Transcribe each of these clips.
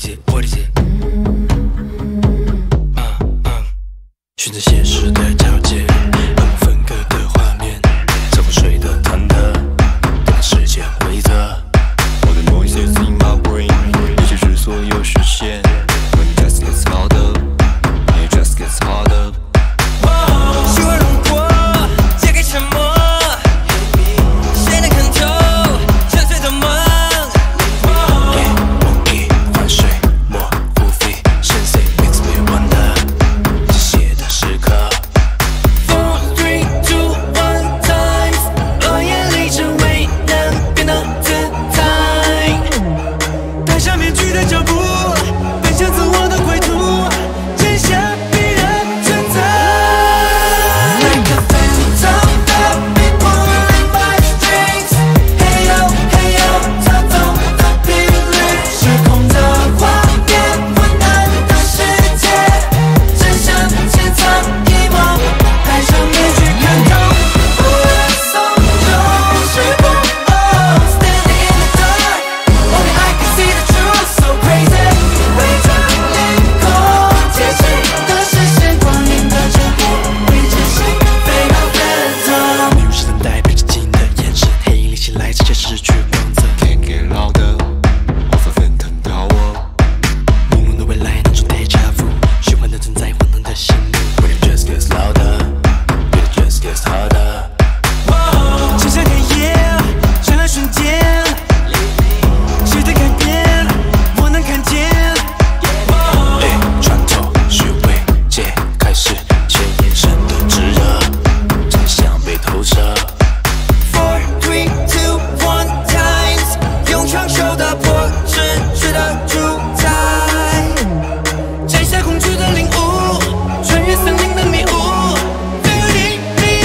解，我理解。循着现实的交界，我们分割的画面，这不水的忐忑，等待时间规则。我的 noises in my brain， 一切是所有实现。When it just gets harder， it just gets harder。希望如果借给沉默，谁能看透沉睡的梦？梦一换水，莫不费，Sensei makes me wonder。这些的时刻。4、3、2、1 times， 落叶里只为能变得自在。戴上面具的脚步，奔向自我的归途，真相必然存在。Like a phantom that be pulling my strings， 嘿呦嘿呦，操纵的频率，失控的画面，昏暗的世界，真相潜藏一幕，戴上面具看透，无人松动时空。Oh, standing in the dark, only I can see the truth, so crazy。伪装脸孔，接近的视线，光影的折磨，未知心飞到phantom。迷雾是等待被震惊的眼神，黑影立起来，直接失去光泽。Can't get louder， 无法分腾到我。朦胧的未来，那种 déjà vu， 虚幻的存在，荒唐的心路。When it just gets louder， it just gets harder。想象黑夜，绚烂瞬间，谁的改变，我能看见。穿透虚伪，解开世界眼神的炙热，真相被透彻。4、3、2、1 times， 用长袖打破秩序的主宰，摘下恐惧的领悟，穿越森林的迷雾。Feeling me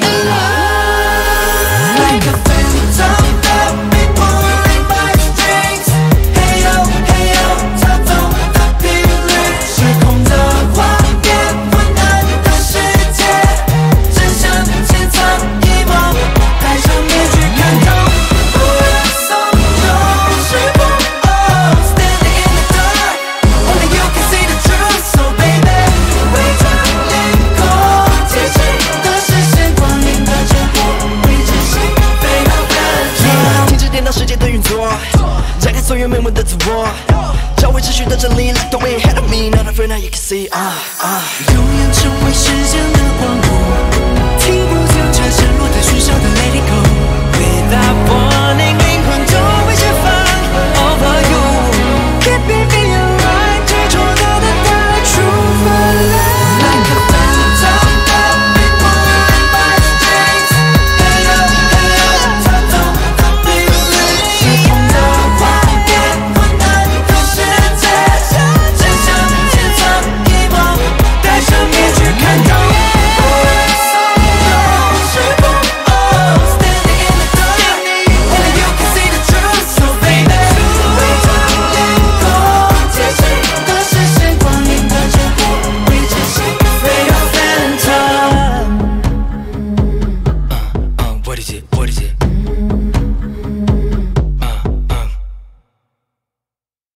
alive， like a phantom that be pulling my strings， 嘿呦嘿呦，操纵的频率，失控的画面，昏暗的世界，真相潜藏一幕，戴上面具看透，无人松动时空。Oh, standing in the dark, only you can see the truth, so baby。伪装脸孔，接近的视线，光影的折磨，未知心飞到phantom。停止颠倒世界的运作，展开所有美梦的自我，找回秩序的真理 ，like the way ahead of me， not afraid now you can see。永远成为时间的光幕。